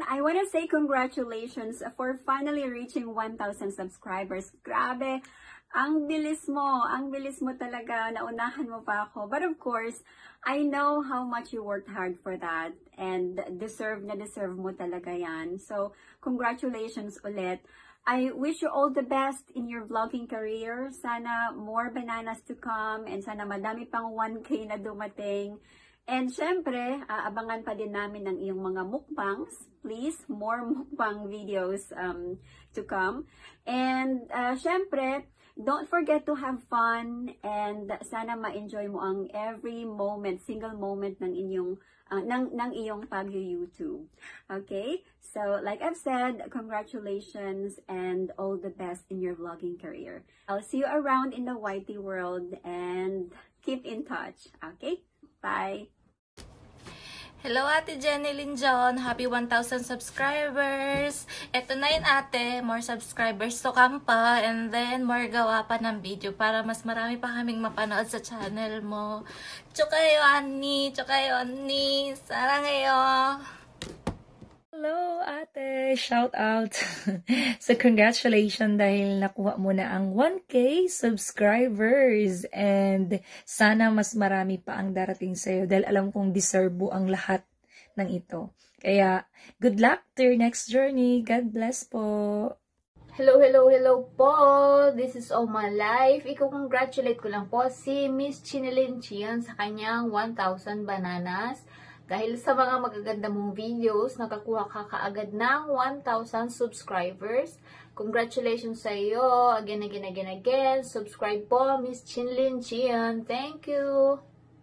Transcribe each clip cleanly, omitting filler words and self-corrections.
I want to say congratulations for finally reaching 1,000 subscribers. Grabe, ang bilis mo talaga, naunahan mo pa ako. But of course, I know how much you worked hard for that and deserve mo talaga yan. So, congratulations ulit. I wish you all the best in your vlogging career. Sana more bananas to come and sana madami pang 1K na dumating. And syempre, abangan pa din namin ang iyong mga mukbangs. Please, more mukbang videos to come. And syempre, don't forget to have fun and sana ma-enjoy mo ang every moment, single moment ng inyong ng iyong pag-YouTube. Okay? So, like I've said, congratulations and all the best in your vlogging career. I'll see you around in the YT world and keep in touch. Okay? Bye! Hello Ate Jenilyn John, happy 1,000 subscribers. Ito na yun ate, more subscribers to come pa and then more gawa pa ng video para mas marami pa kaming mapanood sa channel mo. Chukayo Annie, sarang ngayo. Hello ate, shout out. So congratulations dahil nakuha mo na ang 1K subscribers and sana mas marami pa ang darating sa'yo dahil alam kong deserve mo ang lahat ng ito. Kaya good luck to your next journey. God bless po. Hello po! This is All My Life. Iko-congratulate ko lang po si Miss Chinilyn Chion sa kanyang 1,000 bananas. Dahil sa mga magaganda mong videos, nakakuha ka kaagad ng 1,000 subscribers. Congratulations sa iyo. Again. Subscribe po, Miss Chinilyn Chion. Thank you!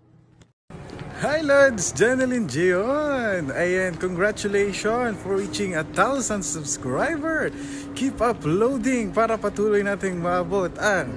Hi Lods! Jenilyn Gion! Ayan, congratulations for reaching 1,000 subscriber! Keep uploading para patuloy nating maabot ang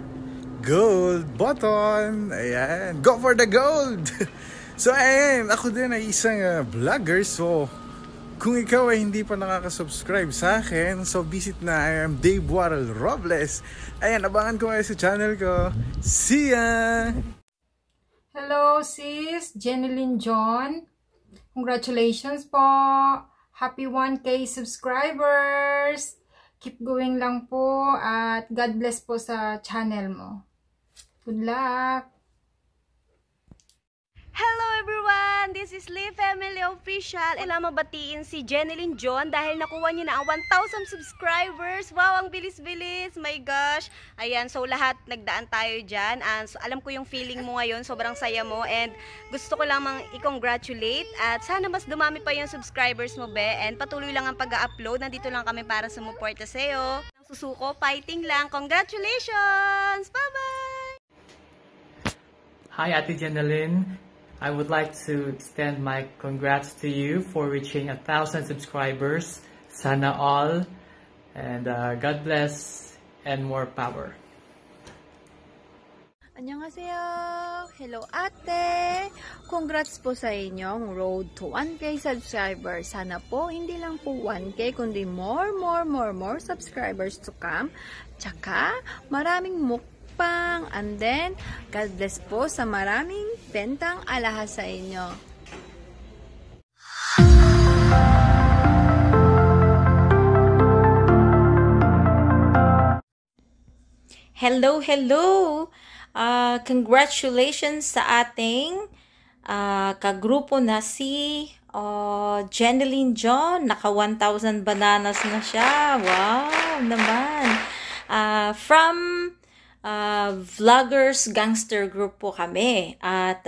gold button! Ayan, go for the gold! So ayan, ako din ay isang vlogger. So kung ikaw ay hindi pa nakaka-subscribe sa akin, so visit na. I am Dave Warrell Robles. Ayan, abangan ko kayo sa channel ko. See ya! Hello sis, Jenilyn John. Congratulations po. Happy 1K subscribers. Keep going lang po at God bless po sa channel mo. Good luck. Hello everyone! This is Lee Family Official. Wala mabatiin si Jenilyn John dahil nakuha niya na ang 1,000 subscribers. Wow, ang bilis-bilis. My gosh. Ayan, so lahat nagdaan tayo dyan. So, alam ko yung feeling mo ngayon. Sobrang saya mo. And gusto ko lang i-congratulate. At sana mas dumami pa yung subscribers mo, be. And patuloy lang ang pag-upload. Nandito lang kami para sumuporta sa'yo. Ang susuko, fighting lang. Congratulations! Bye-bye! Hi, Ate Jenilyn. I would like to extend my congrats to you for reaching 1,000 subscribers. Sana all. And God bless and more power. Annyeonghaseyo! Hello ate! Congrats po sa inyong road to 1K subscribers. Sana po hindi lang po 1K kundi more subscribers to come. Tsaka maraming mukbang. And then, God bless po sa maraming bentang alahas sa inyo. Hello! Congratulations sa ating kagrupo na si Jenilyn John. Naka 1,000 bananas na siya. Wow naman! From Vloggers Gangster Group po kami. At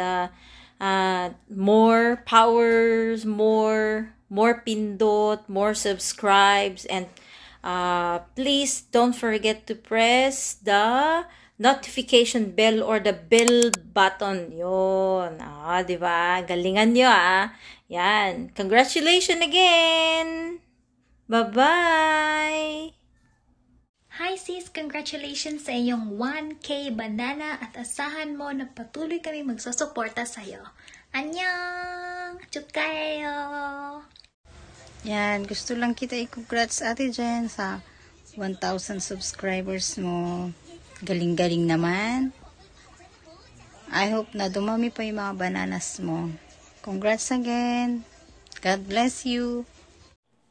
more powers, more pindot, more subscribes, and please don't forget to press the notification bell or the bell button. Yun. Diba? Galingan nyo, Yan. Congratulations again! Bye-bye! Hi sis! Congratulations sa iyong 1K banana at asahan mo na patuloy kami magsusuporta sa'yo. Annyeong! Chukayo! Yan, gusto lang kita i-congrats Ate Jen sa 1,000 subscribers mo. Galing-galing naman. I hope na dumami pa yung mga bananas mo. Congrats again. God bless you.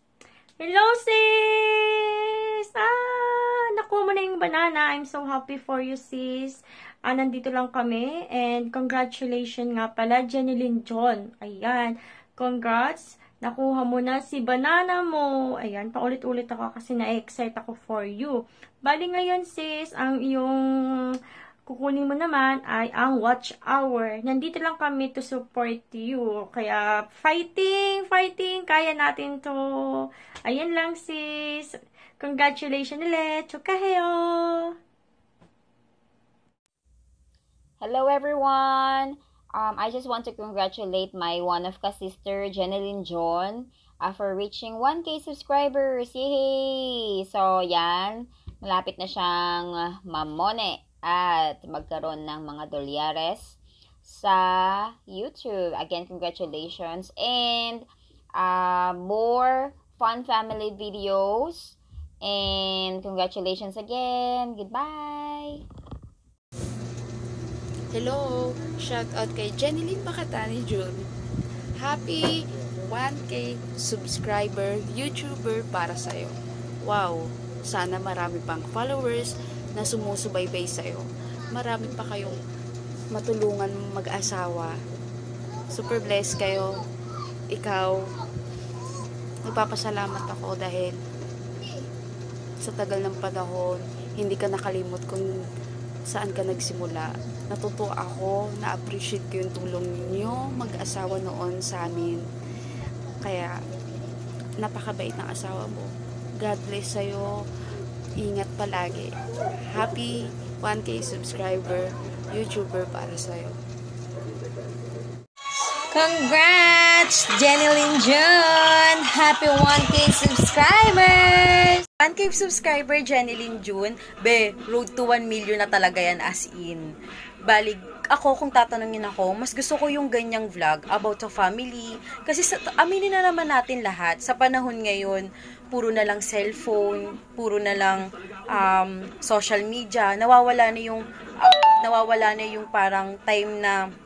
Hello, sis! Nakuha mo na yung banana. I'm so happy for you, sis. Nandito lang kami. And congratulations nga pala, Jeneline John. Ayan. Congrats. Nakuha mo na si banana mo. Ayan, paulit-ulit ako kasi na-excite ako for you. Bali ngayon, sis, ang iyong kukunin mo naman ay ang watch hour. Nandito lang kami to support you. Kaya, fighting! Fighting! Kaya natin to. Ayan lang, sis. Congratulations ulit. Chukaheo! Hello, everyone! I just want to congratulate my one of ka-sister, Jeneline John, for reaching 1K subscribers. Yay! So, yan. Malapit na siyang mamone at magkaroon ng mga dolyares sa YouTube. Again, congratulations. And more fun family videos. And congratulations again. Goodbye! Hello! Shout out kay Jeneline Makatani Jun. Happy 1K subscriber YouTuber para sa'yo. Wow! Sana marami pang followers na sumusubaybay sa'yo. Marami pa kayong matulungan mag-asawa. Super blessed kayo. Ikaw, nagpapasalamat ako dahil sa tagal ng panahon, hindi ka nakalimot kung saan ka nagsimula. Natutuwa ako, na-appreciate ko yung tulong ninyo mag-asawa noon sa amin. Kaya, napakabait ng asawa mo. God bless sa'yo. Ingat palagi. Happy 1K subscriber, YouTuber para sa'yo. Congrats, Jeneline June! Happy 1K subscribers! 1K subscriber, Jeneline June. Be, road to 1 million na talaga yan as in. Balig, ako kung tatanungin ako, mas gusto ko yung ganyang vlog about sa family. Kasi aminin na naman natin lahat, sa panahon ngayon, puro na lang cellphone, puro na lang social media, nawawala na yung parang time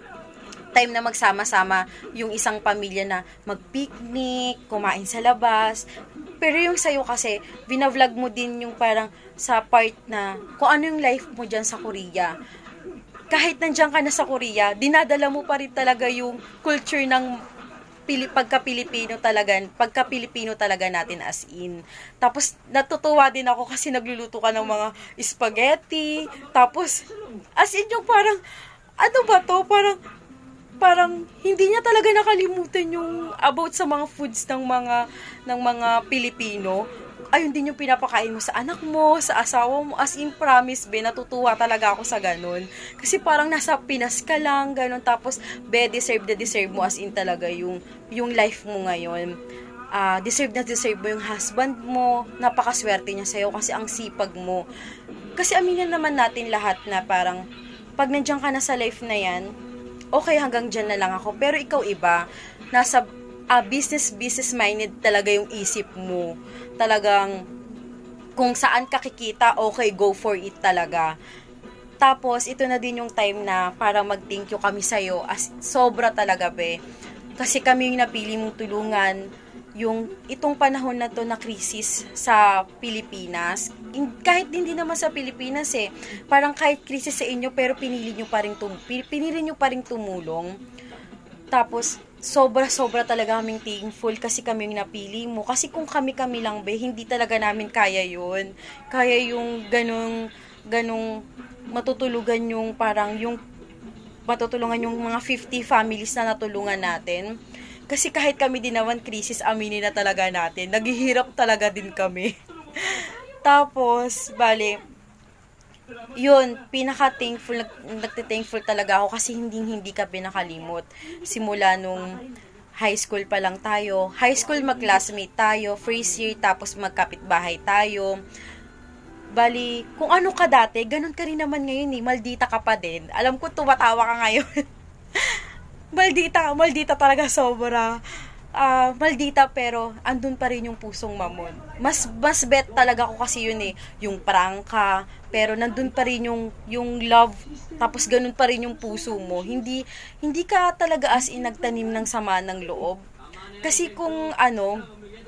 na magsama-sama yung isang pamilya na mag-picnic, kumain sa labas. Pero yung sayo kasi, binavlog mo din yung parang sa part na kung ano yung life mo dyan sa Korea. Kahit nandiyan ka na sa Korea, dinadala mo pa rin talaga yung culture ng pagka-Pilipino talaga natin as in. Tapos, natutuwa din ako kasi nagluluto ka ng mga spaghetti. Tapos, as in yung parang, ano ba to? Parang hindi niya talaga nakalimutan yung about sa mga foods ng mga Pilipino. Ayun din yung pinapakain mo sa anak mo, sa asawa mo. As in, promise, be, natutuwa talaga ako sa ganun. Kasi parang nasa Pinas ka lang, ganun. Tapos, be, deserve mo as in talaga yung life mo ngayon. Deserve mo yung husband mo. Napakaswerte niya sa'yo kasi ang sipag mo. Kasi aminin naman natin lahat na parang, pag nandiyan ka na sa life na yan, okay, hanggang dyan na lang ako. Pero ikaw iba, nasa business-minded talaga yung isip mo. Talagang, kung saan ka kikita, okay, go for it talaga. Tapos, ito na din yung time na para mag-thank you kami sa'yo. Sobra talaga, be. Kasi kami yung napili mong tulungan. Itong panahon na to na krisis sa Pilipinas, kahit hindi naman sa Pilipinas parang kahit krisis sa inyo, pero pinili nyo pa rin tumulong. Tapos, sobra talaga kaming thankful kasi kami yung napili mo. Kasi kung kami lang, be, hindi talaga namin kaya yun. Kaya yung ganong matutulungan yung mga 50 families na natulungan natin. Kasi kahit kami din naman krisis, aminin na talaga natin. Naghihirap talaga din kami. Tapos, bale, yun, nagtithankful talaga ako kasi hindi ka pinakalimot. Simula nung high school pa lang tayo. High school mag-classmate tayo, first year, tapos magkapitbahay tayo. Bali, kung ano ka dati, ganun ka rin naman ngayon maldita ka pa din. Alam ko, tumatawa ka ngayon. Maldita talaga sobra. Maldita pero andun pa rin yung pusong mamon. Mas bet talaga ako kasi yun yung prangka, pero nandun pa rin yung love, tapos ganun pa rin yung puso mo. Hindi ka talaga as in nagtanim ng sama ng loob. Kasi kung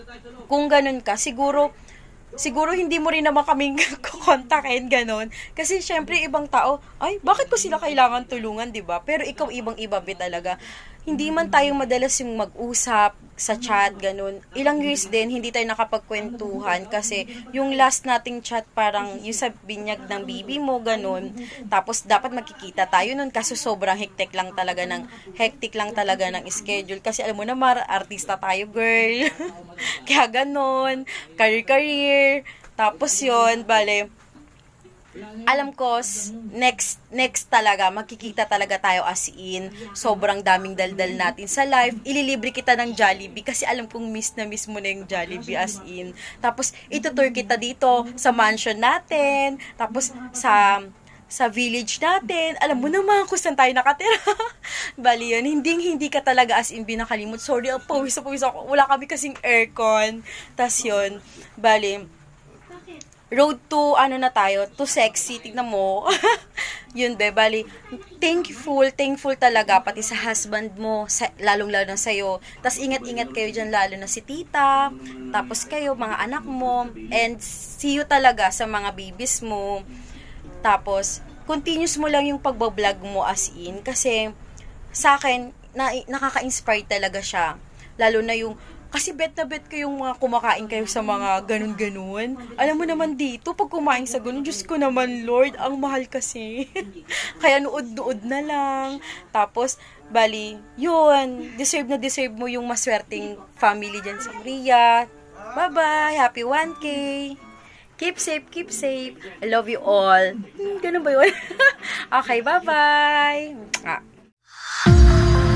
kung ganun ka, siguro hindi mo rin naman kaming kukontakin, ganun. Kasi syempre, ibang tao, ay, bakit ko sila kailangan tulungan, diba? Pero ikaw, ibang-iba talaga. Hindi man tayo madalas yung mag-usap sa chat, ganun. Ilang years din, hindi tayo nakapagkwentuhan kasi yung last nating chat parang yung sa binyag ng bibi mo, ganun. Tapos, dapat magkikita tayo nun kasi sobrang hectic lang talaga ng schedule. Kasi alam mo na, artista tayo, girl. Kaya ganun, career. Tapos yun, bale, alam ko, next talaga, magkikita talaga tayo as in, sobrang daming daldal natin sa live, ililibre kita ng Jollibee, kasi alam kong miss na miss mo na yung Jollibee as in. Tapos, itutour kita dito sa mansion natin, tapos sa village natin, alam mo naman kung saan tayo nakatira. Bali yun, hindi ka talaga as in binakalimot. Sorry, pawis ako, wala kami kasing aircon. Tas yun, bali, road to, na tayo, to sexy, tignan mo. Yun, bali, thankful talaga, pati sa husband mo, lalong-lalo na sa'yo. Tas ingat-ingat kayo dyan, lalo na si tita, tapos kayo, mga anak mo, and see you talaga sa mga babies mo. Tapos, continuous mo lang yung pagbablog mo as in, kasi sa akin, nakaka-inspire talaga siya. Lalo na yung, kasi bet na bet ko yung mga kumakain kayo sa mga ganun-ganun. Alam mo naman dito, pag kumain sa ganun, Diyos ko naman, Lord, ang mahal kasi. Kaya nood-nood na lang. Tapos, bali, yun, deserve mo yung maswerteng family dyan sa Korea. Bye-bye, happy 1K! Keep safe. I love you all. Ganun ba yun? Okay, bye-bye.